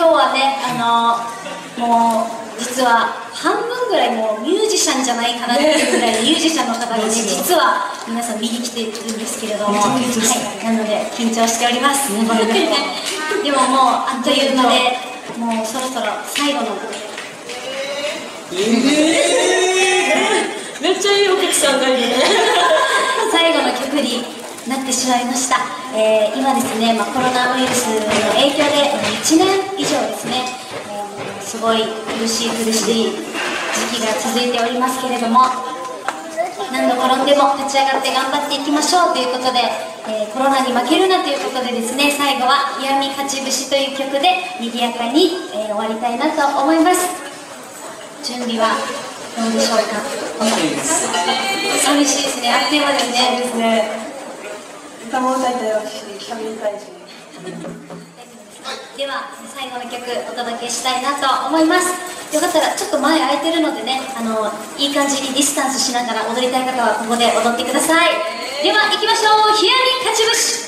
今日はね、もう実は半分ぐらいもうミュージシャンじゃないかなっていうぐらいミュージシャンの方がね、実は皆さん見に来ているんですけれども、はい、なので緊張しております。でももうあっという間で、もうそろそろ最後のめっちゃいいお客さんがいるね。 最後の曲になってしまいました。今ですね、コロナウイルスの影響で1年以上ですね、すごい苦しい時期が続いておりますけれども、何度転んでも立ち上がって頑張っていきましょうということで、コロナに負けるなということでですね、最後は「冷やみ勝ち節」という曲で賑やかに、終わりたいなと思います。準備はどうでしょうか。寂しいですね。あっという間ですね。 ですね。歌も歌いたい私、喋りたいし。 では最後の曲お届けしたいなと思います。よかったらちょっと前空いてるのでね、いい感じにディスタンスしながら踊りたい方はここで踊ってください。では行きましょう。冷やみ勝ち節。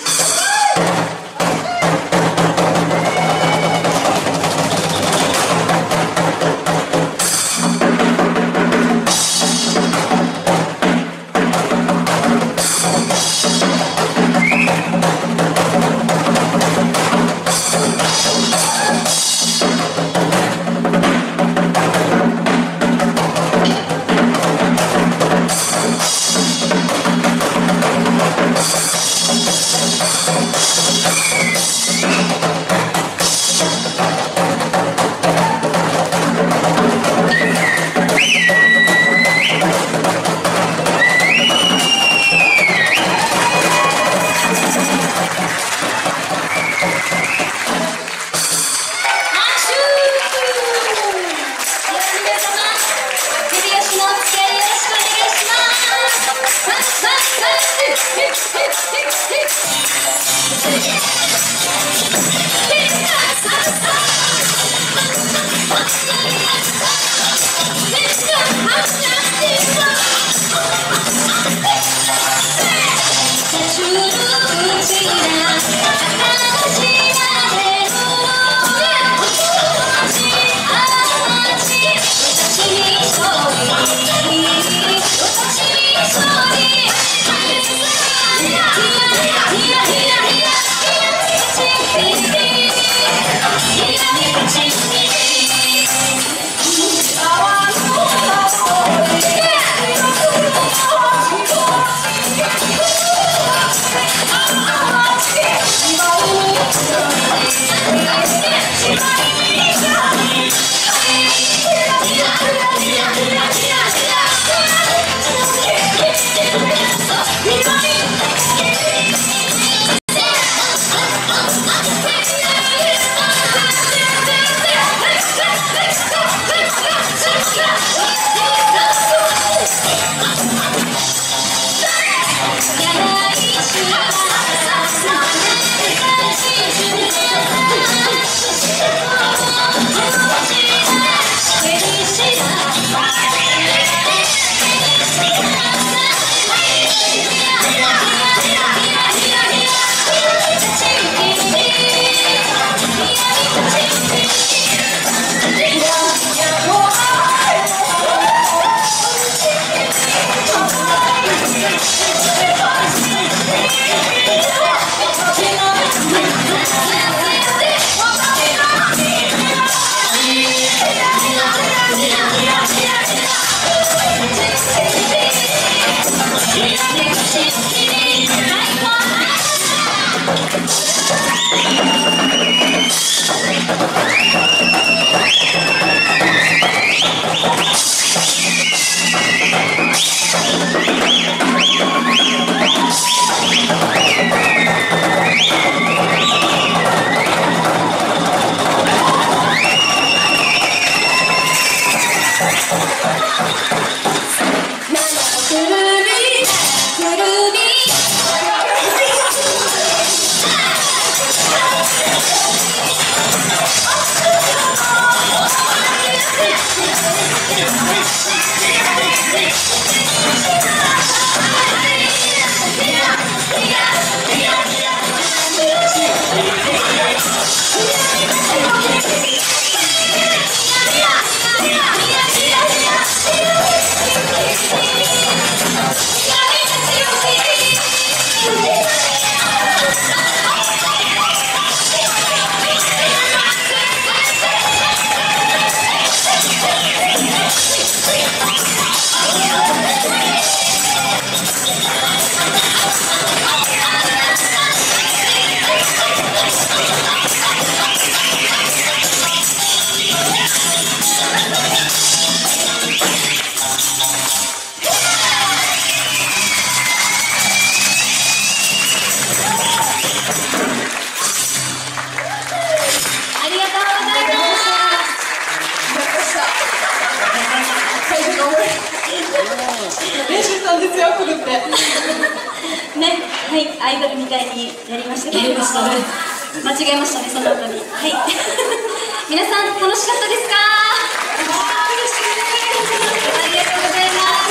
練習したんですよ、来るって。 ね、はい、アイドルみたいにやりましたけれども、間違えましたね、その後に。はい。皆さん、楽しかったですか？ありがとうございます。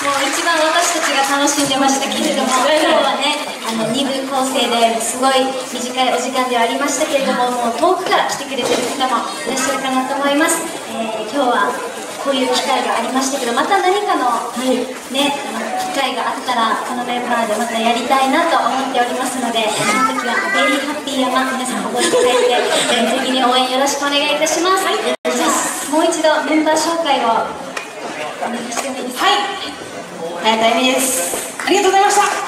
もう一番私たちが楽しんでましたけれども、今日はね、2部構成ですごい短いお時間ではありましたけれども、もう遠くから来てくれてる方もいらっしゃるかなと思います。今日はこういう機会がありましたけど、また何かの、ね、機会があったらこのメンバーでまたやりたいなと思っておりますので、その時はベリーハッピー山、皆さん覚えていただいて、ぜひに応援よろしくお願いいたします。じゃあもう一度メンバー紹介をお願いしてもいいですか？ はい、早田由美です。ありがとうございました。